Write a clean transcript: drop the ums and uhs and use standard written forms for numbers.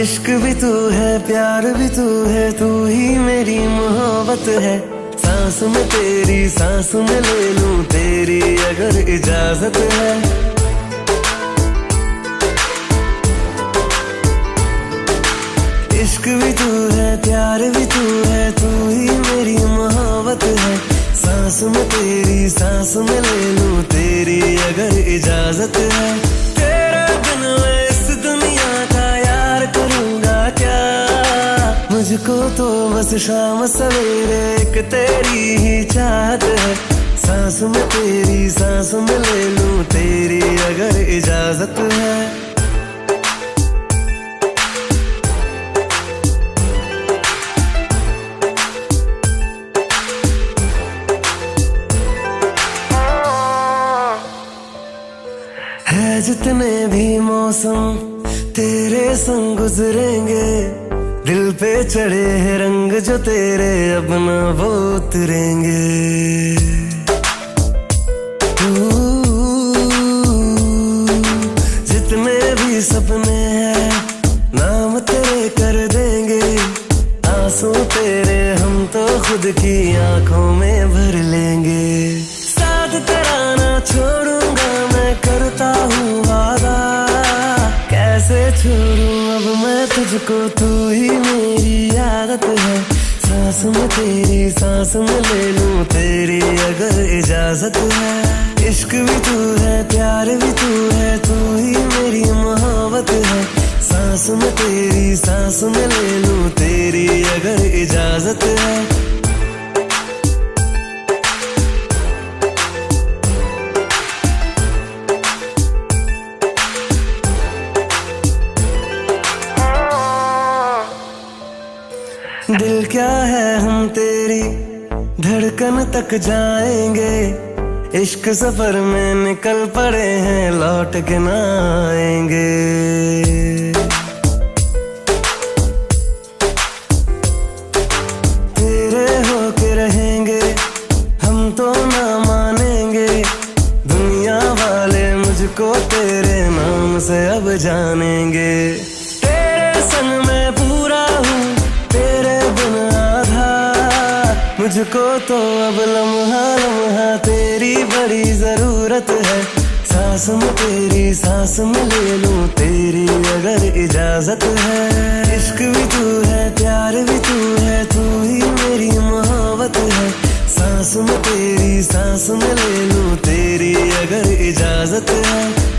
इश्क भी तू है, प्यार भी तू है, तू ही मेरी मोहब्बत है। सांस में तेरी सांस में ले लूं तेरी अगर इजाजत है। इश्क भी तू है, प्यार भी तू है, तू ही मेरी मोहब्बत है। सांस में तेरी सांस में ले लूं तेरी अगर इजाजत है। तेरे बिन मैं इस दुनिया का यार करूंगा क्या। मुझको तो बस शाम सवेरे एक तेरी ही चाहत है। सांस में तेरी सांस में ले लूं तेरी अगर इजाजत है। है जितने भी मौसम तेरे संग गुजरेंगे, दिल पे चढ़े हैं रंग जो तेरे अब न वो उतरेंगे। जितने भी सपने हैं नाम तेरे कर देंगे। आंसू तेरे हम तो खुद की आंखों में भर लेंगे। साथ तेरा ना छोड़ूंगा मैं करता हूँ वादा। कैसे छोड़ूं अब मैं तुझको, तू ही मेरी आदत है। सांस में तेरी सांस में ले लूं तेरी अगर इजाजत है। इश्क भी तू है, प्यार भी तू है, तू ही मेरी मोहब्बत है। सांस में तेरी सांस में ले लूं तेरी अगर इजाजत है। दिल क्या है हम तेरी धड़कन तक जाएंगे। इश्क सफर में निकल पड़े हैं लौट के ना आएंगे। तेरे होके रहेंगे हम तो ना मानेंगे। दुनिया वाले मुझको तेरे नाम से अब जानेंगे। तेरे संग मैं पूरा हूँ तेरे बिन आधा। मुझको तो अब लम्हा लम्हा तेरी बड़ी जरूरत है। सांस में तेरी सांस में ले लूं तेरी अगर इजाजत है। इश्क भी तू है, प्यार भी तू है, तू ही मेरी मोहब्बत है। सांस में तेरी सांस में ले लूं तेरी अगर इजाजत है।